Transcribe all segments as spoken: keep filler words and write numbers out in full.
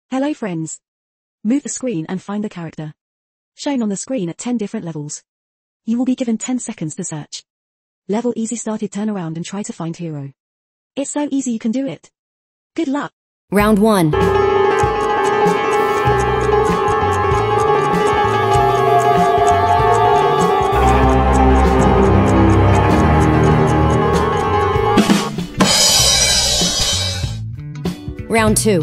Hello friends. Move the screen and find the character shown on the screen at ten different levels. You will be given ten seconds to search. Level easy started, turn around and try to find hero. It's so easy, you can do it. Good luck. Round one. Round two.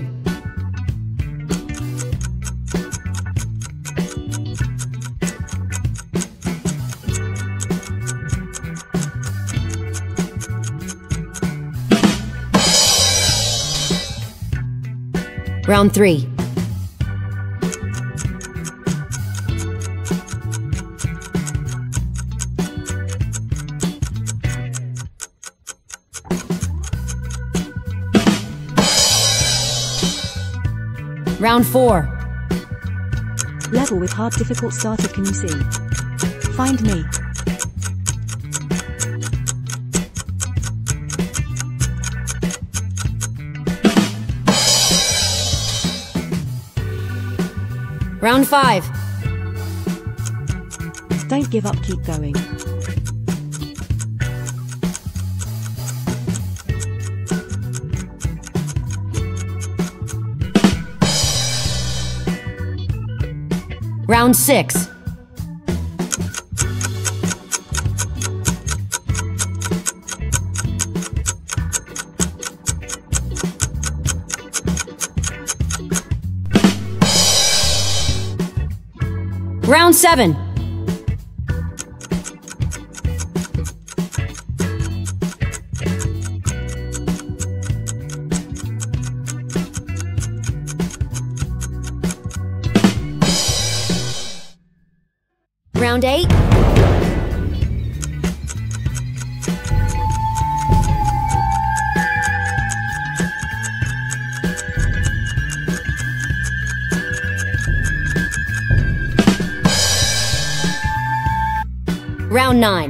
Round three. Round four. Level with hard difficult started, can you see? Find me. Round five. Don't give up, keep going. Round six. Round seven. Round eight. Round nine.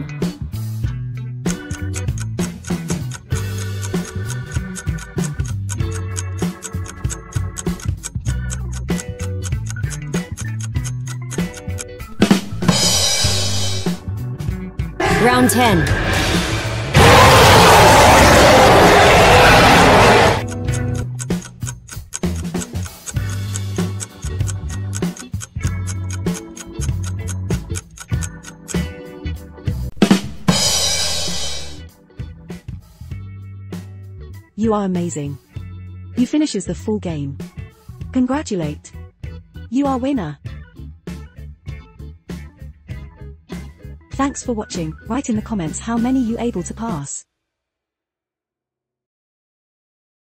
Round ten. You are amazing. You finishes the full game. Congratulate. You are winner. Thanks for watching. Write in the comments how many you able to pass.